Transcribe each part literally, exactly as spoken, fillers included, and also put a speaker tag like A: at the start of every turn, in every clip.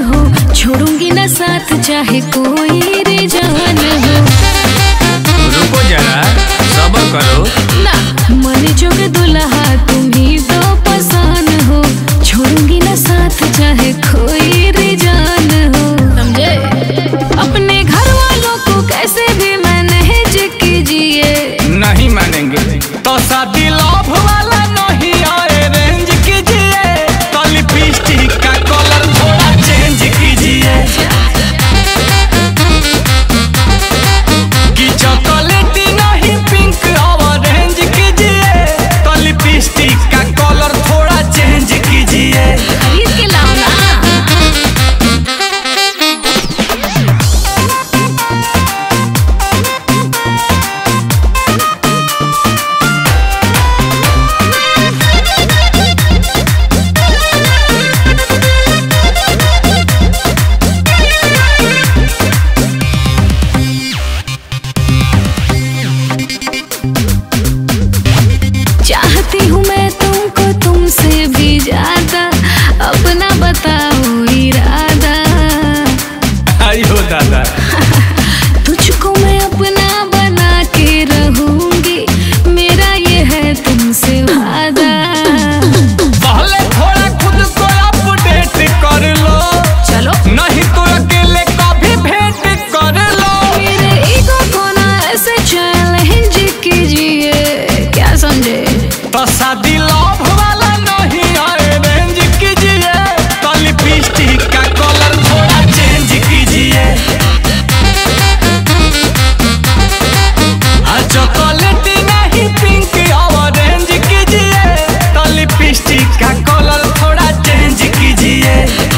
A: हो, छोड़ूंगी ना साथ चाहे कोई रे जान हो।
B: रुको जरा सब्र करो
A: ना मन जोग दुल्हा तुम ही तो पसंद हो, छोड़ूंगी ना साथ चाहे कोई रे जान हो। समझे? अपने घर वालों को कैसे भी मैनेज कीजिए।
B: नहीं मानेंगे तो शादी लव वाला नहीं आए रेंज कीजिए, तो लिपस्टिक का कलर थोड़ा चेंज कीजिए, कि चॉकलेटी नहीं पिंक ऑरेंज कीजिए, तो लिपस्टिक का कलर थोड़ा चेंज कीजिए।
A: खरीद के लाओ ना। चाहती हूँ मैं तुमको तुमसे भी ज्यादा, अपना बताओ इरादा।
B: आयो दादा
A: तुझको मैं अपना बना के रहूंगी, मेरा ये है तुमसे वादा।
B: पहले थोड़ा खुद को अपडेट कर लो,
A: चलो
B: नहीं तो अकेले कभी भेंट कर लो।
A: मेरे ईगो को ना ऐसे चैलेंज कीजिए, क्या समझे?
B: तो शादी लव वाला नहीं आए रेंज कीजिए, तो लिपस्टिक का कलर थोड़ा चेंज कीजिए, चॉकलेटी नहीं पिंक ऑरेंज कीजिए, तो लिपस्टिक का कलर थोड़ा चेंज कीजिए।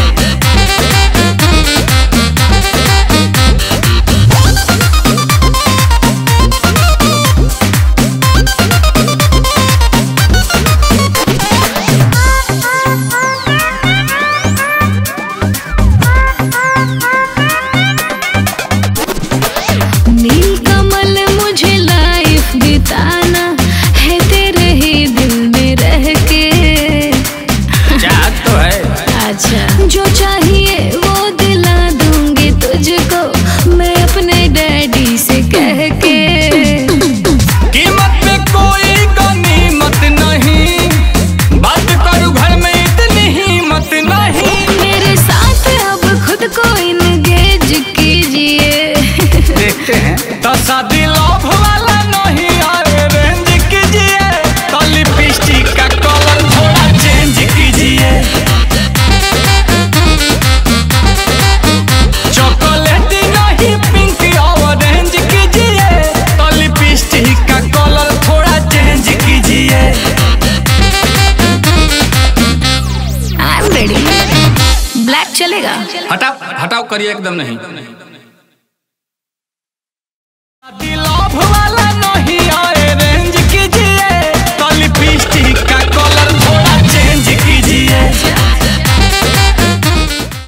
A: नील कमल मुझे लाइफ बिताना है, तेरे ही दिल में रह के।
B: चाहत तो है।
A: अच्छा जो चाहिए वो दिला दूंगी तुझको, मैं अपने डैडी से कह के।
B: कीमत में कोई गनीमत नहीं, बात करूं घर में इतनी हिम्मत नहीं।
A: मेरे साथ अब खुद को इंगेज कीजिए।
B: देखते हैं तो शादी लव वाला नहीं आए रेंज कीजिए, तो लिपस्टिक का कलर थोड़ा चेंज कीजिए, चॉकलेटी नहीं पिंक ऑरेंज कीजिए, तो लिपस्टिक का कलर थोड़ा चेंज कीजिए।
A: I am ready. ब्लैक चलेगा?
B: हटाओ हटाओ करिए एकदम नहीं।